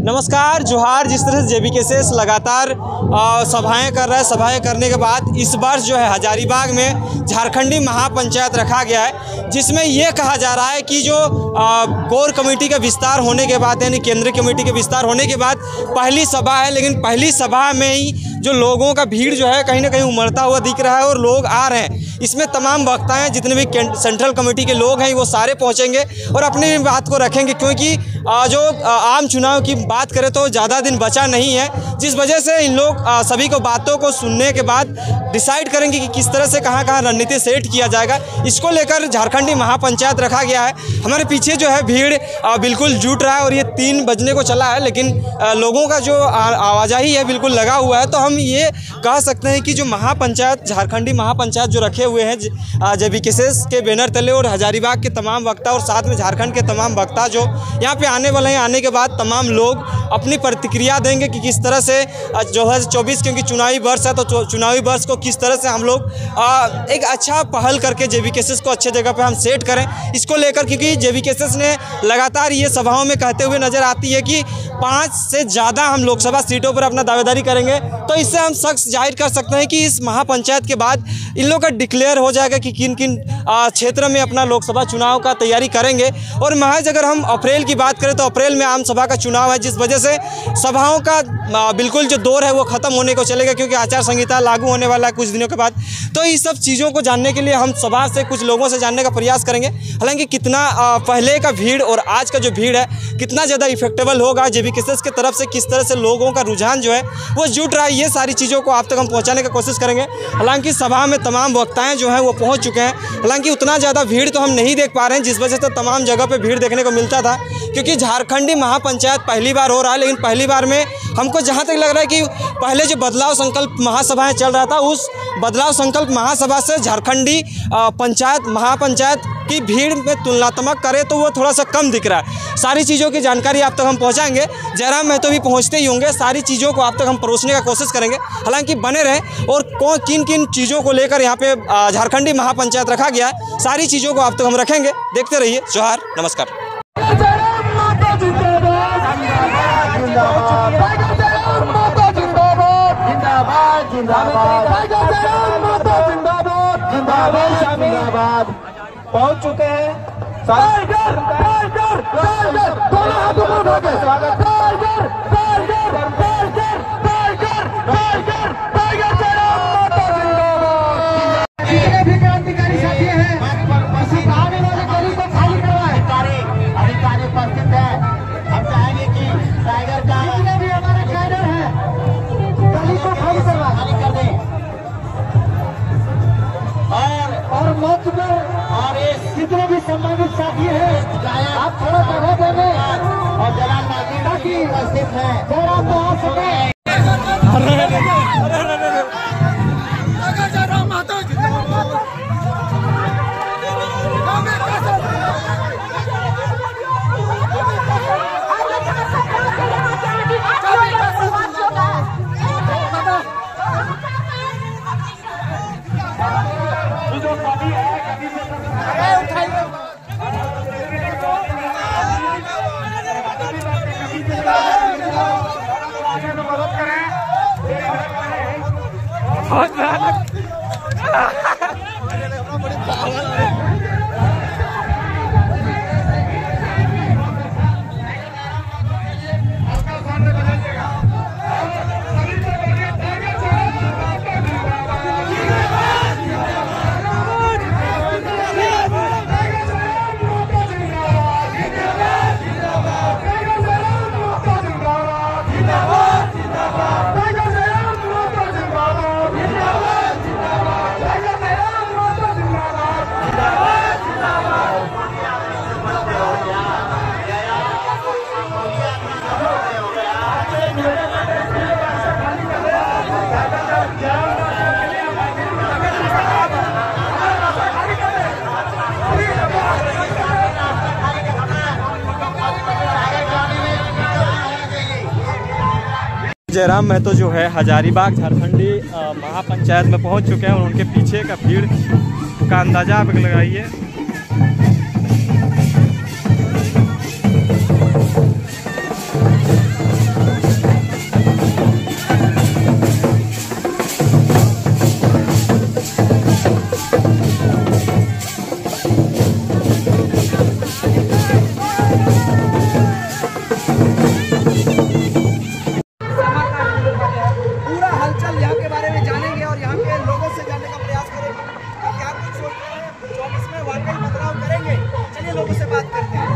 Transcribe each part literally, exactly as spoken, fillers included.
नमस्कार, जोहार। जिस तरह से जेबीकेएस लगातार सभाएं कर रहा है, सभाएं करने के बाद इस बार जो है हजारीबाग में झारखंडी महापंचायत रखा गया है, जिसमें ये कहा जा रहा है कि जो कोर कमेटी का विस्तार होने के बाद यानी केंद्रीय कमेटी के विस्तार होने के बाद पहली सभा है, लेकिन पहली सभा में ही जो लोगों का भीड़ जो है कहीं ना कहीं उमड़ता हुआ दिख रहा है और लोग आ रहे हैं। इसमें तमाम वक्ता हैं, जितने भी सेंट्रल कमेटी के लोग हैं वो सारे पहुंचेंगे और अपनी बात को रखेंगे, क्योंकि जो आम चुनाव की बात करें तो ज़्यादा दिन बचा नहीं है, जिस वजह से इन लोग सभी को बातों को सुनने के बाद डिसाइड करेंगे कि किस तरह से कहां कहां रणनीति सेट किया जाएगा। इसको लेकर झारखंडी महापंचायत रखा गया है। हमारे पीछे जो है भीड़ बिल्कुल जुट रहा है और ये तीन बजने को चला है, लेकिन लोगों का जो आवाजाही है बिल्कुल लगा हुआ है। तो हम ये कह सकते हैं कि जो महापंचायत झारखंडी महापंचायत जो रखे हुए हैं जेबीकेएस के बैनर तले और हजारीबाग के तमाम वक्ता और साथ में झारखंड के तमाम वक्ता जो यहाँ पे आने वाले हैं, आने के बाद तमाम लोग अपनी प्रतिक्रिया देंगे कि किस तरह से दो हज़ार चौबीस क्योंकि चुनावी वर्ष है तो चुनावी वर्ष को किस तरह से हम लोग एक अच्छा पहल करके जेबीकेएस को अच्छे जगह पे हम सेट करें। इसको लेकर क्योंकि जेबीकेएस ने लगातार ये सभाओं में कहते हुए नजर आती है कि पाँच से ज़्यादा हम लोकसभा सीटों पर अपना दावेदारी करेंगे, तो इससे हम सख्त जाहिर कर सकते हैं कि इस महापंचायत के बाद इन लोगों का डिक्लेयर हो जाएगा कि किन किन क्षेत्र में अपना लोकसभा चुनाव का तैयारी करेंगे। और महज अगर हम अप्रैल की बात करें तो अप्रैल में आम सभा का चुनाव है, जिस वजह से सभाओं का बिल्कुल जो दौर है वो ख़त्म होने को चलेगा, क्योंकि आचार संहिता लागू होने वाला है कुछ दिनों के बाद। तो इस सब चीज़ों को जानने के लिए हम सभा से कुछ लोगों से जानने का प्रयास करेंगे। हालांकि कितना पहले का भीड़ और आज का जो भीड़ है कितना ज़्यादा इफेक्टेबल होगा, जेबीकेएस की तरफ से किस तरह से लोगों का रुझान जो है वो जुट रहा है, ये सारी चीज़ों को आप तक हम पहुँचाने की कोशिश करेंगे। हालांकि सभा में तमाम वक्ताएँ जो हैं वो पहुँच चुके हैं, हालांकि उतना ज़्यादा भीड़ तो हम नहीं देख पा रहे हैं, जिस वजह से तमाम जगह पर भीड़ देखने को मिलता था, क्योंकि झारखंडी महापंचायत पहली बार हो रहा है। लेकिन पहली बार में हमको जहाँ तक लग रहा है कि पहले जो बदलाव संकल्प महासभाएं चल रहा था, उस बदलाव संकल्प महासभा से झारखंडी पंचायत महापंचायत की भीड़ में तुलनात्मक करें तो वो थोड़ा सा कम दिख रहा है। सारी चीज़ों की जानकारी आप तक हम पहुंचाएंगे, जयराम महतो भी पहुंचते ही होंगे, सारी चीज़ों को आप तक हम परोसने का कोशिश करेंगे। हालांकि बने रहें और कौन किन किन चीज़ों को लेकर यहाँ पे झारखंडी महापंचायत रखा गया है, सारी चीज़ों को आप तक हम रखेंगे। देखते रहिए। जोहार, नमस्कार। पहुंच चुके हैं टाइगर टाइगर टाइगर दोनों हाथों को उठा के स्वागत tiger tiger tiger tiger tiger tiger Jairam माता जिंदाबाद। जितने भी क्रांतिकारी साथी हैं बस आने वाले गली को खाली करवाएं। अधिकारी उपस्थित है, हम चाहेंगे कि टाइगर का जितने भी हमारे कैडर हैं गली को खाली करवा खाली कर दें और और मंच पर और ये जितने भी सम्मानित साथी हैं आप थोड़ा जगह देंगे और जयराम माता की उपस्थित है, जयराम तो आ सके। जयराम महतो जो है हजारीबाग झारखंडी महापंचायत में पहुंच चुके हैं और उनके पीछे का भीड़ का अंदाजा आप लगाइए। से जानने का प्रयास करेंगे कि क्या कुछ सोच रहे हैं, चौबीस में वाकई बदलाव करेंगे। चलिए लोगों से बात करते हैं।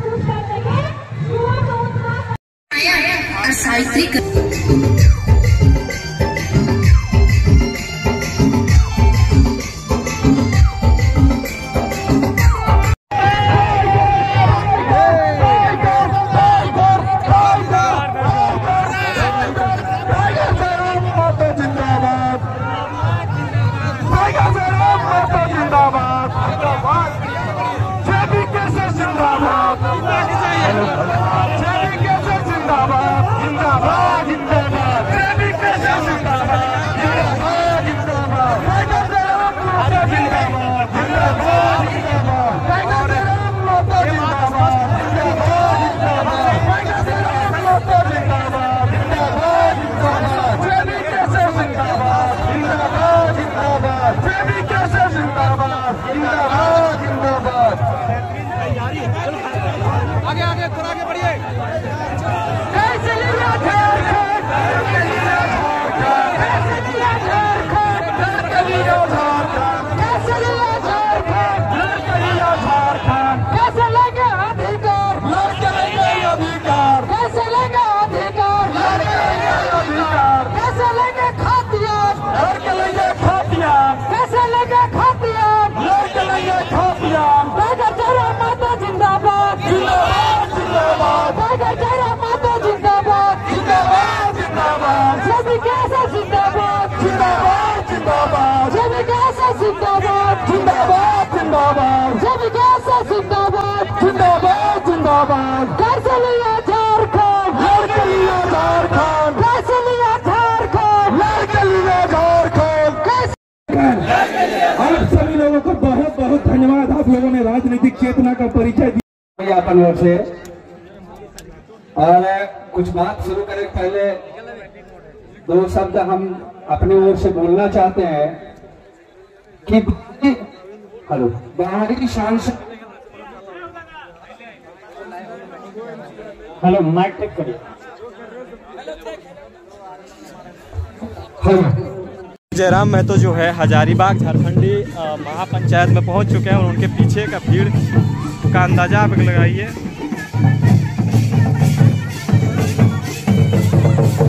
आगे आगे थोड़ा आगे बढ़िए। आप सभी लोगों को बहुत बहुत धन्यवाद। आप लोगों ने राजनीतिक चेतना का परिचय दिया अपन ओर से। और कुछ बात शुरू करने पहले दो शब्द हम अपनी ओर से बोलना चाहते हैं कि हेलो बाहरी शान से हेलो माइक टेक करिए। जयराम महतो जो है हजारीबाग झारखंडी महापंचायत में पहुंच चुके हैं और उनके पीछे का भीड़ का अंदाजा आप लगाइए।